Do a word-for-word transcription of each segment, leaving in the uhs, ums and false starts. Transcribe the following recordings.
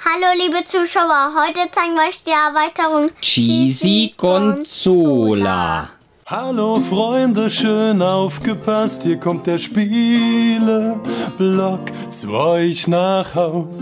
Hallo liebe Zuschauer, heute zeigen wir euch die Erweiterung Cheesy Gonzola. Hallo Freunde, schön aufgepasst, hier kommt der Spieleblock zu euch nach Haus.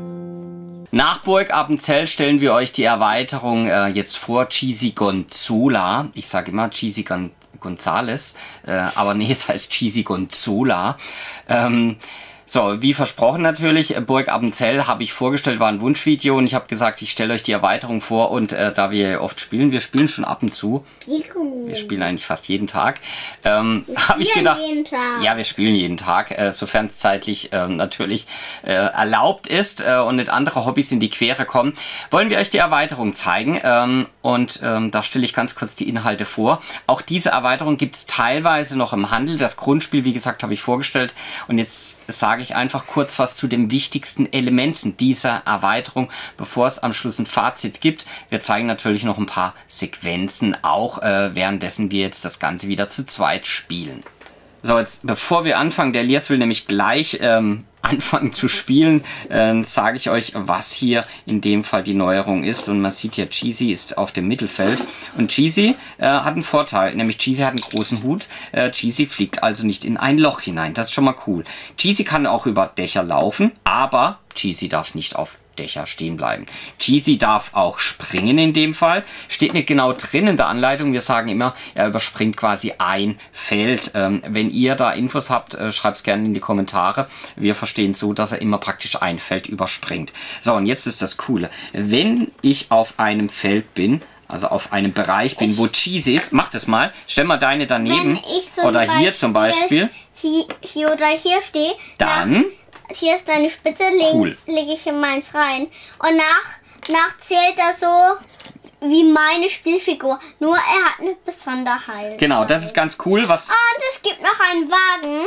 Nach Burg Appenzell stellen wir euch die Erweiterung äh, jetzt vor, Cheesy Gonzola. Ich sage immer Cheesy Gon Gonzales, äh, aber nee, es heißt Cheesy Gonzola. Ähm, So, wie versprochen natürlich, Burg Appenzell habe ich vorgestellt, war ein Wunschvideo und ich habe gesagt, ich stelle euch die Erweiterung vor und äh, da wir oft spielen, wir spielen schon ab und zu, wir spielen eigentlich fast jeden Tag, ähm, habe ich gedacht, jeden Tag. ja, wir spielen jeden Tag, äh, sofern es zeitlich äh, natürlich äh, erlaubt ist äh, und nicht andere Hobbys in die Quere kommen, wollen wir euch die Erweiterung zeigen ähm, und ähm, da stelle ich ganz kurz die Inhalte vor. Auch diese Erweiterung gibt es teilweise noch im Handel, das Grundspiel, wie gesagt, habe ich vorgestellt und jetzt sage ich einfach kurz was zu den wichtigsten Elementen dieser Erweiterung, bevor es am Schluss ein Fazit gibt. Wir zeigen natürlich noch ein paar Sequenzen, auch äh, währenddessen wir jetzt das Ganze wieder zu zweit spielen. So, jetzt bevor wir anfangen, der Elias will nämlich gleich ähm, anfangen zu spielen, äh, sage ich euch, was hier in dem Fall die Neuerung ist. Und man sieht ja, Cheesy ist auf dem Mittelfeld. Und Cheesy äh, hat einen Vorteil, nämlich Cheesy hat einen großen Hut. Äh, Cheesy fliegt also nicht in ein Loch hinein. Das ist schon mal cool. Cheesy kann auch über Dächer laufen, aber Cheesy darf nicht auf Dächer stehen bleiben. Cheesy darf auch springen in dem Fall. Steht nicht genau drin in der Anleitung. Wir sagen immer, er überspringt quasi ein Feld. Ähm, wenn ihr da Infos habt, äh, schreibt es gerne in die Kommentare. Wir verstehen so, dass er immer praktisch ein Feld überspringt. So, und jetzt ist das Coole. Wenn ich auf einem Feld bin, also auf einem Bereich bin, ich, wo Cheesy ist, mach das mal. Stell mal deine daneben. Oder Beispiel, hier zum Beispiel. Hier, hier oder hier stehe. Dann... Hier ist eine Spitze, lege cool. leg ich in meins rein. Und nach, nach zählt er so wie meine Spielfigur. Nur er hat eine Besonderheit. Genau, das ist ganz cool. Was Und es gibt noch einen Wagen.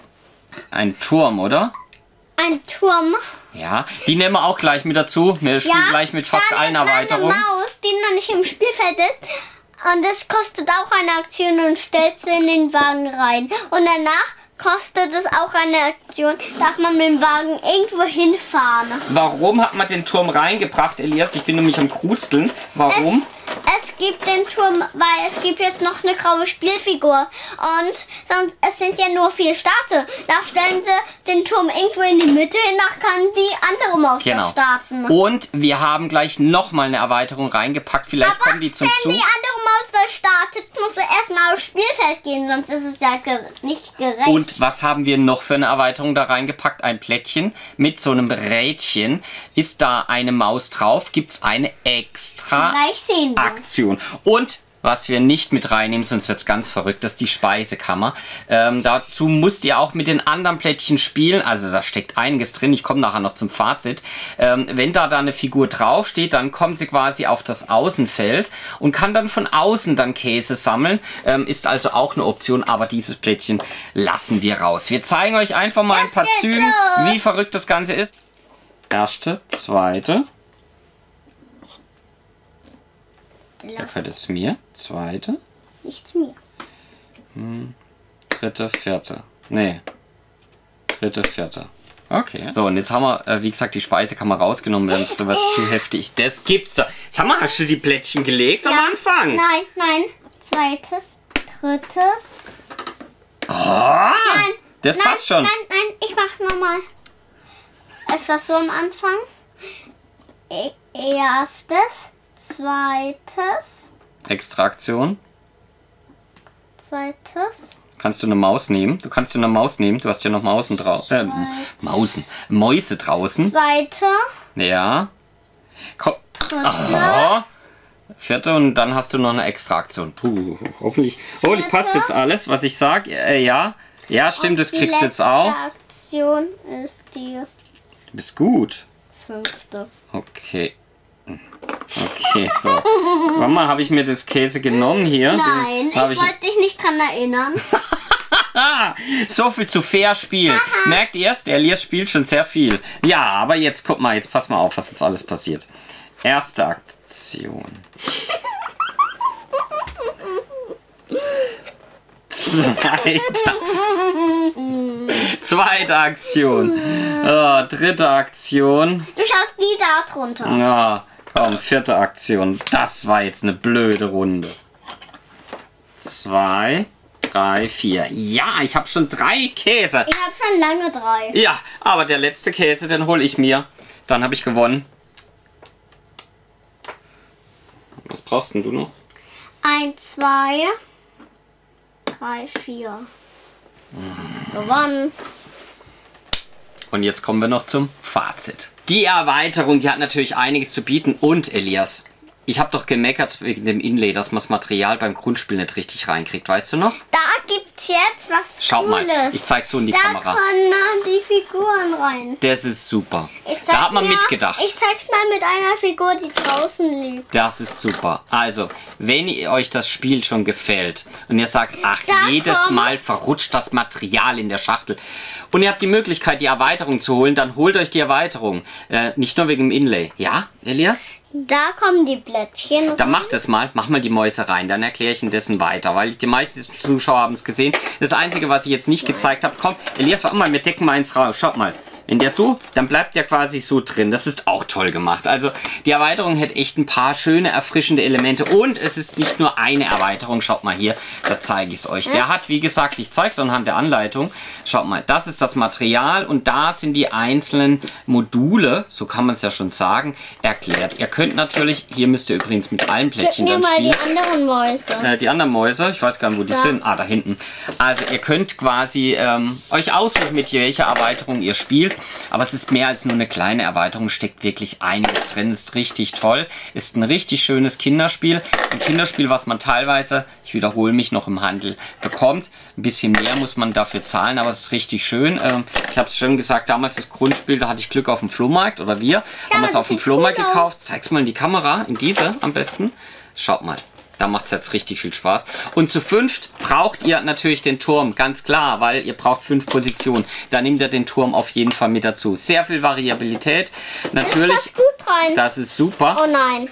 Ein Turm, oder? Ein Turm. Ja, die nehmen wir auch gleich mit dazu. Wir spielen ja, gleich mit fast allen Erweiterungen. Eine Maus, die noch nicht im Spielfeld ist. Und das kostet auch eine Aktion und stellt sie in den Wagen rein. Und danach kostet es auch eine Aktion, darf man mit dem Wagen irgendwo hinfahren. Warum hat man den Turm reingebracht, Elias? Ich bin nämlich am Krusteln. Warum? Es, es gibt den Turm, weil es gibt jetzt noch eine graue Spielfigur. Und sonst, es sind ja nur vier Starte. Da stellen sie den Turm irgendwo in die Mitte, danach kann die andere Maus genau. starten. Und wir haben gleich nochmal eine Erweiterung reingepackt. Vielleicht Aber kommen die zum wenn Zug. die andere Maus da startet, musst du erstmal aufs Spielfeld gehen, sonst ist es ja ger nicht gerecht. Und was haben wir noch für eine Erweiterung da reingepackt? Ein Plättchen mit so einem Rädchen. Ist da eine Maus drauf, gibt es eine extra Aktion. Und was wir nicht mit reinnehmen, sonst wird es ganz verrückt, das ist die Speisekammer. Ähm, dazu müsst ihr auch mit den anderen Plättchen spielen. Also da steckt einiges drin. Ich komme nachher noch zum Fazit. Ähm, wenn da, da eine Figur draufsteht, dann kommt sie quasi auf das Außenfeld und kann dann von außen dann Käse sammeln. Ähm, ist also auch eine Option, aber dieses Plättchen lassen wir raus. Wir zeigen euch einfach mal ein paar Züge, wie verrückt das Ganze ist. Erste, zweite. Der fällt jetzt mir. Zweite. Nicht zu mir. Hm. Dritte, vierte. Nee. Dritte, vierte. Okay. So, und jetzt haben wir, äh, wie gesagt, die Speisekammer rausgenommen, wenn es sowas zu heftig. Das gibt's doch. Sag mal, hast du die Plättchen gelegt ja. am Anfang? Nein, nein. Zweites, drittes. Oh, nein, das nein, passt schon. Nein, nein, ich mach nochmal. Es war so am Anfang. E erstes. Zweites. Extraktion. Zweites. Kannst du eine Maus nehmen? Du kannst du eine Maus nehmen. Du hast ja noch Mausen draußen. Äh, Mausen. Mäuse draußen. Zweite. Ja. Komm. Aha. Vierte und dann hast du noch eine Extraktion. Puh, hoffentlich. Hoffentlich passt jetzt alles, was ich sage. Äh, ja. Ja, stimmt, das kriegst du jetzt auch. Die letzte Aktion ist die. Du bist gut. Fünfte. Okay. Okay, so. Mama, habe ich mir das Käse genommen hier? Nein, ich, ich wollte dich nicht dran erinnern. So viel zu fair spielen. Aha. Merkt ihr es? Der Elias spielt schon sehr viel. Ja, aber jetzt guck mal, jetzt pass mal auf, was jetzt alles passiert. Erste Aktion. Zweite, Zweite Aktion. Oh, dritte Aktion. Du schaust die da drunter. Ja, komm, vierte Aktion. Das war jetzt eine blöde Runde. Zwei, drei, vier. Ja, ich habe schon drei Käse. Ich habe schon lange drei. Ja, aber der letzte Käse, den hole ich mir. Dann habe ich gewonnen. Was brauchst denn du noch? Eins, zwei, drei, vier. Gewonnen. Und jetzt kommen wir noch zum Fazit. Die Erweiterung, die hat natürlich einiges zu bieten. Und Elias, ich habe doch gemeckert wegen dem Inlay, dass man das Material beim Grundspiel nicht richtig reinkriegt. Weißt du noch? Da gibt's jetzt was Schau Cooles. mal, ich zeig so in die da Kamera. Da können die Figuren rein. Das ist super. Ich zeig Da hat man mir, mitgedacht. Ich zeig's mal mit einer Figur, die draußen liegt. Das ist super. Also, wenn ihr euch das Spiel schon gefällt und ihr sagt, ach, Da jedes kommen- Mal verrutscht das Material in der Schachtel und ihr habt die Möglichkeit, die Erweiterung zu holen, dann holt euch die Erweiterung. Äh, nicht nur wegen dem Inlay. Ja, Elias? Da kommen die Blättchen. Dann macht es mal, mach mal die Mäuse rein, dann erkläre ich indessen weiter, weil ich die meisten Zuschauer haben es gesehen. Das Einzige, was ich jetzt nicht gezeigt habe, komm, Elias, warte mal, wir decken mal eins raus, schaut mal. Wenn der so, dann bleibt der quasi so drin. Das ist auch toll gemacht. Also die Erweiterung hat echt ein paar schöne, erfrischende Elemente. Und es ist nicht nur eine Erweiterung. Schaut mal hier, da zeige ich es euch. Der hat, wie gesagt, ich zeige es anhand der Anleitung. Schaut mal, das ist das Material und da sind die einzelnen Module, so kann man es ja schon sagen, erklärt. Ihr könnt natürlich, hier müsst ihr übrigens mit allen Gib Plättchen mir dann mal spielen. die anderen Mäuse. Äh, die anderen Mäuse, ich weiß gar nicht, wo die Ja. sind. Ah, da hinten. Also ihr könnt quasi ähm, euch aussuchen, mit welcher Erweiterung ihr spielt. Aber es ist mehr als nur eine kleine Erweiterung, steckt wirklich einiges drin, ist richtig toll. Ist ein richtig schönes Kinderspiel. Ein Kinderspiel, was man teilweise, ich wiederhole mich, noch im Handel bekommt. Ein bisschen mehr muss man dafür zahlen, aber es ist richtig schön. Ähm, ich habe es schon gesagt, damals das Grundspiel, da hatte ich Glück auf dem Flohmarkt, oder wir haben es das auf dem sieht Flohmarkt gut aus. gekauft. Zeig's mal in die Kamera, in diese am besten. Schaut mal. Da macht es jetzt richtig viel Spaß. Und zu fünft braucht ihr natürlich den Turm, ganz klar, weil ihr braucht fünf Positionen. Da nehmt ihr den Turm auf jeden Fall mit dazu. Sehr viel Variabilität. Natürlich, Das passt gut rein. das ist super. Oh nein.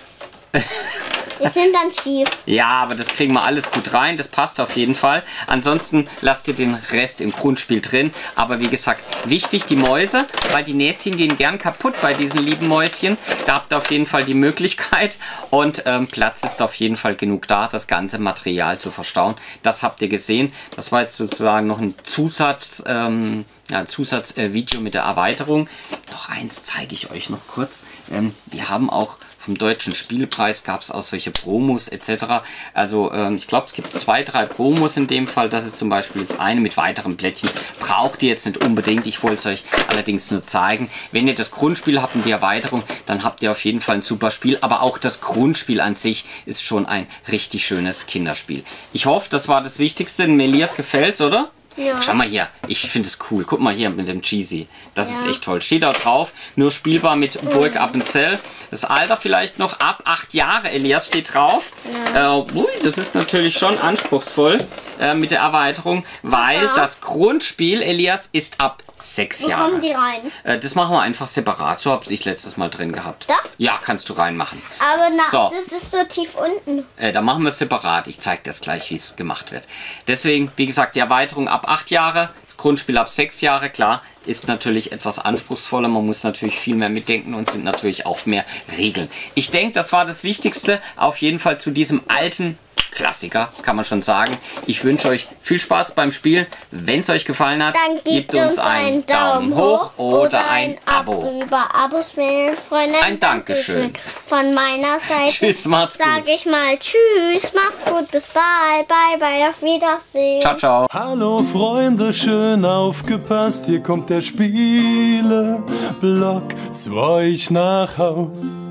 Die sind dann schief. Ja, aber das kriegen wir alles gut rein. Das passt auf jeden Fall. Ansonsten lasst ihr den Rest im Grundspiel drin. Aber wie gesagt, wichtig die Mäuse, weil die Näschen gehen gern kaputt bei diesen lieben Mäuschen. Da habt ihr auf jeden Fall die Möglichkeit. Und ähm, Platz ist auf jeden Fall genug da, das ganze Material zu verstauen. Das habt ihr gesehen. Das war jetzt sozusagen noch ein Zusatz... Ähm, Ja, Zusatzvideo äh, mit der Erweiterung. Noch eins zeige ich euch noch kurz. Ähm, wir haben auch vom Deutschen Spielpreis gab es auch solche Promos et cetera. Also ähm, ich glaube, es gibt zwei, drei Promos in dem Fall. Das ist zum Beispiel jetzt eine mit weiteren Plättchen. Braucht ihr jetzt nicht unbedingt. Ich wollte es euch allerdings nur zeigen. Wenn ihr das Grundspiel habt und die Erweiterung, dann habt ihr auf jeden Fall ein super Spiel. Aber auch das Grundspiel an sich ist schon ein richtig schönes Kinderspiel. Ich hoffe, das war das Wichtigste. Elias gefällt's, oder? Ja. Schau mal hier, ich finde es cool. Guck mal hier mit dem Cheesy. Das Ja. ist echt toll. Steht da drauf, nur spielbar mit Burg Appenzell. Das Alter vielleicht noch ab acht Jahre, Elias, steht drauf. Ja. Äh, ui, das ist natürlich schon anspruchsvoll äh, mit der Erweiterung, weil Ja. das Grundspiel, Elias, ist ab sechs Wo Jahre. kommen die rein? Äh, das machen wir einfach separat. So habe ich letztes Mal drin gehabt. Da? Ja, kannst du reinmachen. Aber na, So. das ist so tief unten. Äh, da machen wir es separat. Ich zeige das gleich, wie es gemacht wird. Deswegen, wie gesagt, die Erweiterung ab acht Jahre, das Grundspiel ab sechs Jahre, klar, ist natürlich etwas anspruchsvoller. Man muss natürlich viel mehr mitdenken und sind natürlich auch mehr Regeln. Ich denke, das war das Wichtigste auf jeden Fall zu diesem alten Klassiker, kann man schon sagen. Ich wünsche euch viel Spaß beim Spielen. Wenn es euch gefallen hat, Dann gebt uns einen Daumen hoch oder ein Abo. Über Abos wählen, Freunde. Ein Dankeschön. Von meiner Seite Tschüss, macht's gut. sage ich mal Tschüss, mach's gut, bis bald, bye bye, auf Wiedersehen. Ciao, ciao. Hallo Freunde, schön aufgepasst, hier kommt der Spieleblock zu euch nach Haus.